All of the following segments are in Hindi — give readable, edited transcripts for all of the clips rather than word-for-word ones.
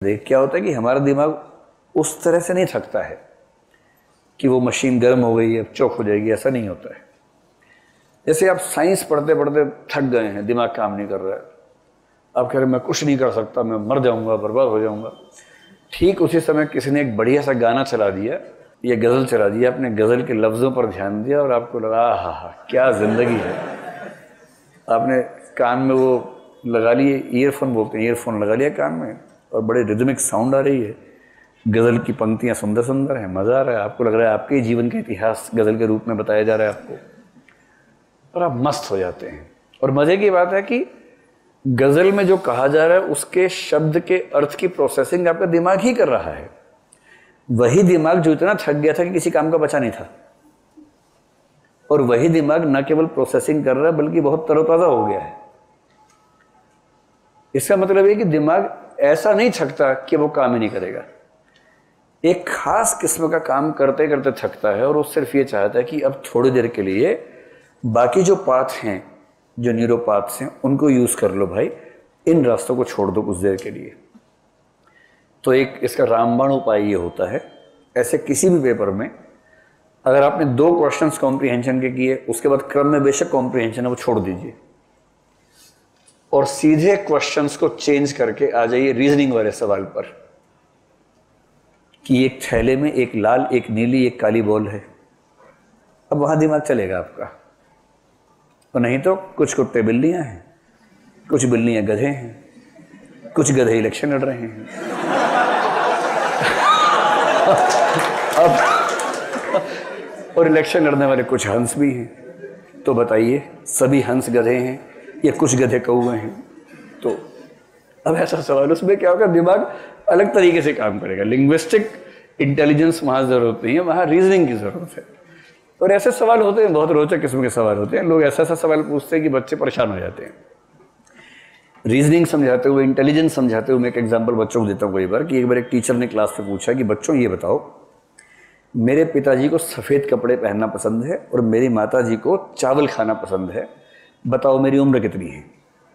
देख क्या होता है कि हमारा दिमाग उस तरह से नहीं थकता है कि वो मशीन गर्म हो गई है अब चौक हो जाएगी, ऐसा नहीं होता है। जैसे आप साइंस पढ़ते पढ़ते थक गए हैं, दिमाग काम नहीं कर रहा है, आप कह रहे मैं कुछ नहीं कर सकता, मैं मर जाऊंगा, बर्बाद हो जाऊंगा। ठीक उसी समय किसी ने एक बढ़िया सा गाना चला दिया या गज़ल चला दिया, आपने गज़ल के लफ्ज़ों पर ध्यान दिया और आपको लगा हा क्या ज़िंदगी है। आपने कान में वो लगा लिए, ईयरफोन बोलते हैं, ईयरफोन लगा लिया कान में और बड़े रिदमिक साउंड आ रही है, गज़ल की पंक्तियाँ सुंदर सुंदर हैं, मज़ा आ रहा है, आपको लग रहा है आपके जीवन का इतिहास गज़ल के रूप में बताया जा रहा है आपको, और आप मस्त हो जाते हैं। और मज़े की बात है कि गज़ल में जो कहा जा रहा है उसके शब्द के अर्थ की प्रोसेसिंग आपका दिमाग ही कर रहा है। वही दिमाग जो इतना थक गया था कि किसी काम का बचा नहीं था, और वही दिमाग न केवल प्रोसेसिंग कर रहा है बल्कि बहुत तरोताज़ा हो गया है। इसका मतलब है कि दिमाग ऐसा नहीं थकता कि वो काम ही नहीं करेगा, एक खास किस्म का काम करते करते थकता है और वो सिर्फ ये चाहता है कि अब थोड़ी देर के लिए बाकी जो पाथ हैं, जो न्यूरोपाथ्स हैं, उनको यूज़ कर लो भाई, इन रास्तों को छोड़ दो कुछ देर के लिए। तो एक इसका रामबाण उपाय ये होता है, ऐसे किसी भी पेपर में अगर आपने 2 क्वेश्चंस कॉम्प्रीहेंशन के किए, उसके बाद क्रम में बेशक कॉम्प्रीहेंशन है वो छोड़ दीजिए और सीधे क्वेश्चंस को चेंज करके आ जाइए रीजनिंग वाले सवाल पर कि एक थैले में एक लाल, एक नीली, एक काली बॉल है। अब वहां दिमाग चलेगा आपका। और नहीं तो कुछ कुत्ते बिल्लियां हैं, कुछ बिल्लियां गधे हैं, कुछ गधे इलेक्शन लड़ रहे हैं। अब और इलेक्शन लड़ने वाले कुछ हंस भी हैं। तो बताइए सभी हंस गधे हैं या कुछ गधे कौवे हैं? तो अब ऐसा सवाल, उसमें क्या होगा, दिमाग अलग तरीके से काम करेगा। लिंग्विस्टिक इंटेलिजेंस वहाँ ज़रूरत नहीं है, वहाँ रीजनिंग की ज़रूरत है। और ऐसे सवाल होते हैं, बहुत रोचक किस्म के सवाल होते हैं। लोग ऐसा सवाल पूछते हैं कि बच्चे परेशान हो जाते हैं। रीजनिंग समझाते हुए, इंटेलिजेंस समझाते हुए मैं एक एग्जाम्पल बच्चों को देता हूँ कई बार कि एक बार एक टीचर ने क्लास में पूछा कि बच्चों ये बताओ, मेरे पिताजी को सफ़ेद कपड़े पहनना पसंद है और मेरी माताजी को चावल खाना पसंद है, बताओ मेरी उम्र कितनी है?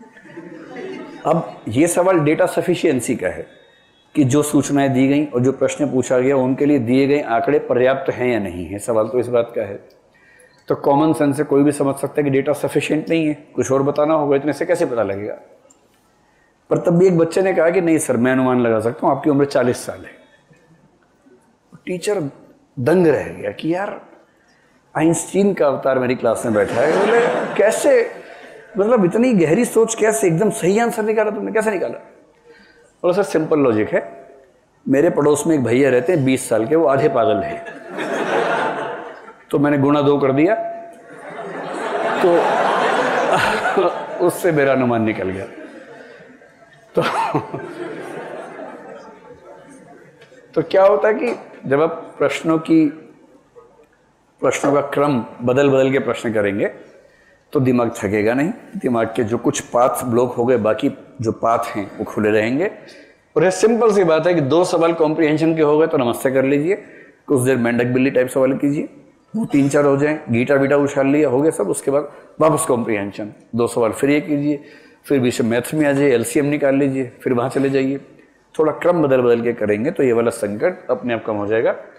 अब ये सवाल डेटा सफिशिएंसी का है कि जो सूचनाएं दी गई और जो प्रश्न पूछा गया उनके लिए दिए गए आंकड़े पर्याप्त हैं या नहीं है। सवाल तो इस बात का है। तो कॉमन सेंस से कोई भी समझ सकता है कि डेटा सफिशिएंट नहीं है, कुछ और बताना होगा, इतने से कैसे पता लगेगा। पर तब भी एक बच्चे ने कहा कि नहीं सर, मैं अनुमान लगा सकता हूँ, आपकी उम्र 40 साल है। टीचर दंग रह गया कि यार आइंस्टीन का अवतार मेरी क्लास में बैठा है। बोले कैसे, मतलब इतनी गहरी सोच कैसे, एकदम सही आंसर निकाला तुमने, कैसे निकाला? और सर सिंपल लॉजिक है, मेरे पड़ोस में एक भैया रहते हैं 20 साल के, वो आधे पागल हैं। तो मैंने गुणा 2 कर दिया तो उससे मेरा अनुमान निकल गया। तो क्या होता है कि जब आप प्रश्नों का क्रम बदल बदल के प्रश्न करेंगे तो दिमाग थकेगा नहीं। दिमाग के जो कुछ पाथ ब्लॉक हो गए, बाकी जो पाथ हैं वो खुले रहेंगे। और ये सिंपल सी बात है कि 2 सवाल कॉम्प्रीहेंशन के हो गए तो नमस्ते कर लीजिए, कुछ देर मेंढक बिल्ली टाइप सवाल कीजिए, वो 3-4 हो जाएं, गीटा बीटा उछाल लिया, हो गया सब। उसके बाद वापस कॉम्प्रीहेंशन, 2 सवाल फिर ये कीजिए, फिर बीच में मैथ में आ जाइए, एलसीएम निकाल लीजिए, फिर वहाँ चले जाइए। थोड़ा क्रम बदल बदल के करेंगे तो ये वाला संकट अपने आप कम हो जाएगा।